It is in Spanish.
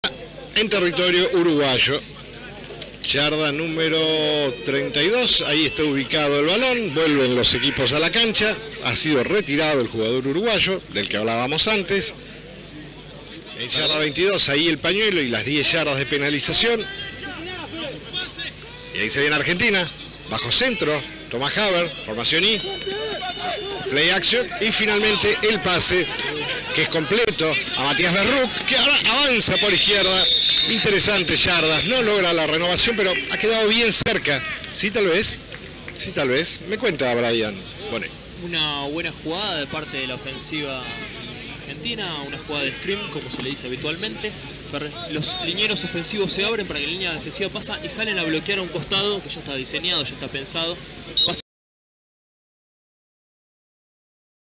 en territorio uruguayo. Yarda número 32, ahí está ubicado el balón, vuelven los equipos a la cancha, ha sido retirado el jugador uruguayo, del que hablábamos antes. En yarda 22, ahí el pañuelo y las 10 yardas de penalización. Y ahí se viene Argentina, bajo centro, Tomás Haber, formación I, play action, y finalmente el pase, que es completo, a Matías Berruc, que ahora avanza por izquierda. Interesantes yardas, no logra la renovación, pero ha quedado bien cerca. Sí, tal vez. Sí, tal vez. Me cuenta Brian. Bueno. Una buena jugada de parte de la ofensiva argentina, una jugada de scrim, como se le dice habitualmente. Los linieros ofensivos se abren para que la línea defensiva pasa y salen a bloquear a un costado que ya está diseñado, ya está pensado.